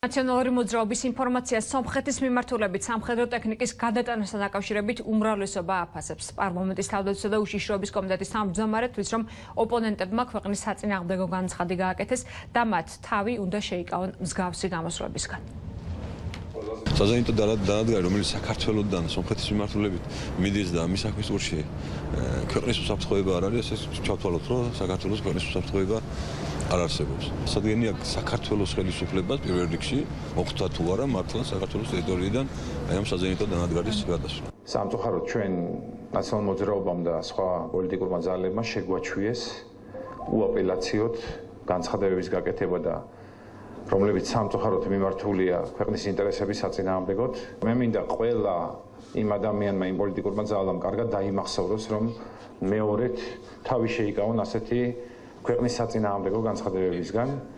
ნაციონალური მოძრაობის ინფორმაცია სომხეთის მიმართულებით სამხედრო ტექნიკის გადატანასთან დაკავშირებით უმრავლესობა აფასებს. პარლამენტის თავდაცვისა და უშიშროების კომიტეტის თავმჯდომარე თვლის, რომ ოპონენტებმა ქვეყნის საწინააღმდეგო განცხადი გააკეთეს და მათ თავი უნდა შეიკავონ მსგავსი გამოსვლებისგან. საზეიმო დანადგარი, რომელიც საქართველოსთან სომხეთის მიმართულებით მიდის და მის საქმის წურში ქვეყნის უსაფრთხოება არ არის, ეს ჩავთვალოთ, რომ საქართველოს ქვეყნის უსაფრთხოება არ არსებობს. სადგენი აქ საქართველოს ხელისუფლებას პირველ რიგში მოხდა თუ არა მართლა საქართველოს ტერიტორიიდან აი ამ საზეიმო დანადგარის გადასვლა. სამწუხაროდ ჩვენ ნაციონალურ მოძრაობამ და სხვა პოლიტიკურმა ძალებმა შეგვაჩვიეს უაპელაციოდ განცხადებების გაკეთება და რომლებიც სამწუხაროდ მიმართულია ქვეყნის ინტერესების საწინააღმდეგოდ. მე მინდა ყველა იმ ადამიანმა, იმ პოლიტიკურმა ძალამ კარგად დაიმახსოვროს, რომ მეორედ თავი შეიკავონ ასეთი ქვეყნის საწინააღმდეგო განცხადებებისგან.